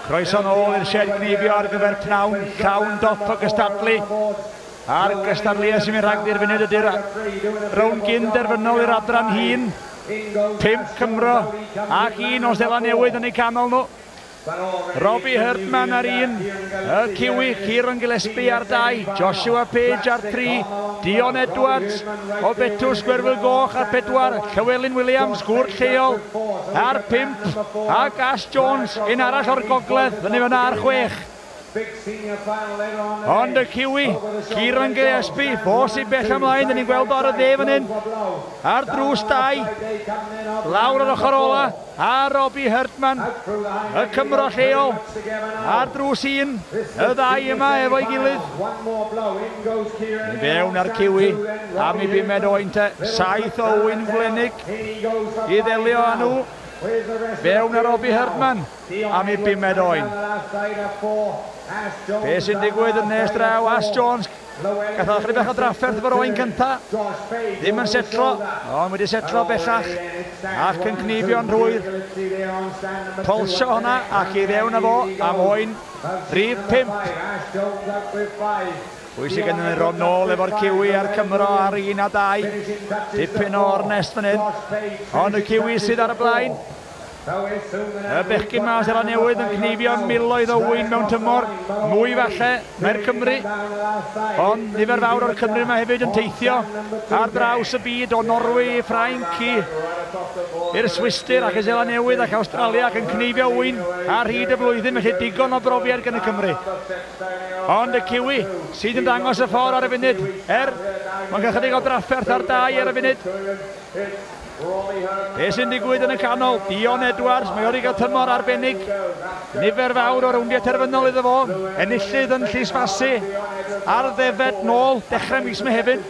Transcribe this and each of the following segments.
Croeso nôl i'r sied gnifio ar gyfer pnawn llawn dop o gystadlu. A'r gystadlu sy'n mynd rhagdi'r funud ydy'r rown gyn derfynol i'r adran hun. 5 Cymro ac 1 o Seland Newydd yn eu canol nhw. Robbie Herdman ar 1, y Kiwi, Kieran Gillespie ar 2, Joshua Page ar 3, Dion Edwards o Betws Gwerfyl Goch ar 4, Llywelyn Williams, gwrdd lleol ar 5, ac Ash Jones, un arall o'r gogledd, fyny fyna ar 6. Ond y Kiwi, Kieran Gillespie, fos i bell ymlaen, dyn ni'n gweld o'r y dde fan hyn. Ar drws 2, lawr ar ochr ola, a Robbie Herdman, y Cymro lleol. Ar drws 1, y ddau yma efo'i gilydd. I fewn ar Kiwi, am i 5 oen te, 7 o Owen Flenig i ddelio â nhw. Fewn ar Robbie Herdman, am i 5 oen. Be sy'n digwydd yn nes draw, Ash Jones, gathodd chydig bach o drafferth efo'r oen cynta. Ddim yn setlo, ond wedi setlo bellach, ac yn cnifio'n rhwydd. Polsio hwnna, ac i fewn â fo, am oen rhif 5. Pwysig yn ron nôl efo'r Kiwi a'r Cymro ar 1 a 2. Dipyn o ornest fan hyn. Ond y Kiwi sydd ar y blaen. Y bechgyn mas ar y newydd yn cnifio miloedd o wyn mewn tymor. Mwy falle, mae'r Cymru. Ond nifer fawr o'r Cymru yma hefyd yn teithio ar draws y byd o Norwy, Ffrainc i'r Swistir ac y Seland Newydd ac Awstralia ac yn cnifio wyn ar hyd y flwyddyn, felly digon o brofiad gan y Cymru. Ond y Kiwi sydd yn dangos y ffordd ar y funud, mae'n cael chydig o drafferth ar 2 ar y funud. Be sy'n digwydd yn y canol, Dion Edwards, mae wedi cael tymor arbennig. Nifer fawr o rowndiau terfynol iddo fo, enillydd yn Llysfasi, ar ddefed nôl, dechrau mis Mehefin.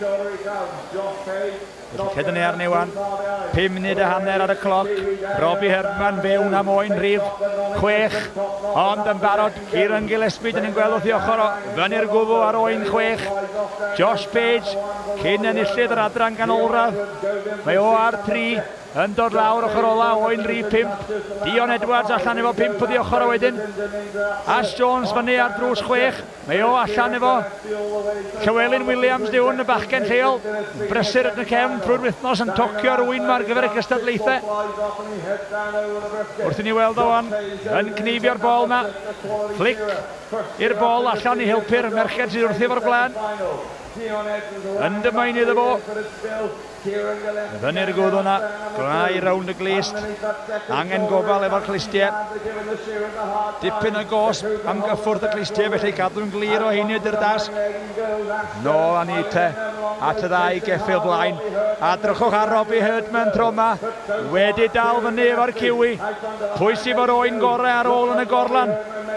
Cedyn ni arni wan, 5 munud a hanner ar y cloc. Robbie Herdman fewn am oen rhif 6, ond yn barod Kieran Gillespie, dyn ni'n gweld wrth i ochr o fyny'r gwfw ar oen 6. Josh Page, cyn enillydd yr adran ganolradd, mae o ar 3. Yn dod lawr ochr ola, oen rhif 5. Dion Edwards allan efo 5 wrth i ochr o wedyn. Ash Jones fyny ar drws 6. Mae o allan efo Llywelyn Williams diwn y bachgen lleol. Brysur yn y cefn drwy'r wythnos yn tocio ar wyn ar gyfer y cystadlaethau. Wrth i ni weld o wan, yn cnifio'r bol na. Flic i'r bol allan i helpu'r merched sydd wrth efo'r blaen. Yn dymain iddo fo. Fyny'r gwdd hwnna, glai rownd y glist, angen gofal efo'r clistiau. Dipyn o gos am gyffwrdd y clistiau, felly cadw'n glir o heini ydy'r das. No, Anita, at y ddau geffil blaen. A drychwch ar Robbie Herdman tro yma, wedi dal fyny efo'r Kiwi. Pwysig o'r oen gorau ar ôl yn y gorlan.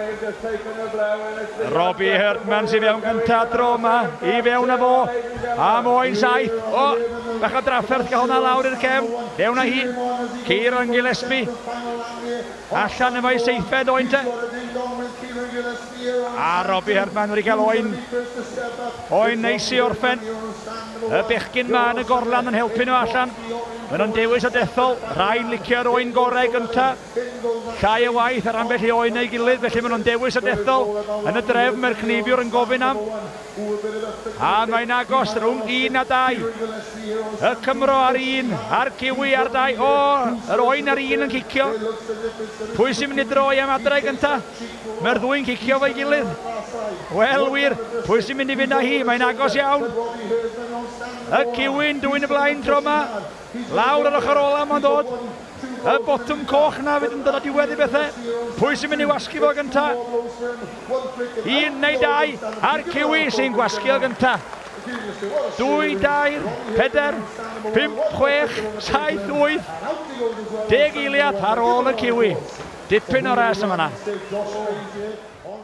Robbie Herdman sy'n fewn gyntaf tro yma, i fewn â fo, am oen 7. O, bach o drafferth gael hwnna lawr i'r cefn, fewn â hi. Kieran Gillespie, allan efo'i 7fed oen te. A Robbie Herdman wedi cael oen neis i orffen. Y bechgyn ma yn y gorlan yn helpu nhw allan. Maen nhw'n dewis o dethol, rhain licio'r oen gorau gyntaf. Llai y waith ar ambell i oen ei gilydd, felly maen nhw'n dewis o dethol. Yn y drefn mae'r cnifiwr yn gofyn am. A mae'n agos rhwng 1 a 2. Y Cymro ar 1, a'r Kiwi ar 2. O, yr oen ar 1 yn cicio. Pwy sy'n mynd i droi am adre gyntaf? Mae'r ddwy'n cicio fo'i gilydd. Wel wir, pwy sy'n mynd i fynd â hi? Mae'n agos iawn. Y Kiwi'n dwy'n y blaen tro yma. Lawr ar ochr ola mae'n dod. Y botwm coch na fydd yn dod â diwedd i bethau. Pwy sy'n mynd i wasgu fo gynta? 1 neu 2, a'r Kiwi sy'n gwasgu o gynta. 2, 2, 4, 5, 6, 7, 8. 10 eiliad ar ôl y Kiwi. Dipyn o res yma na.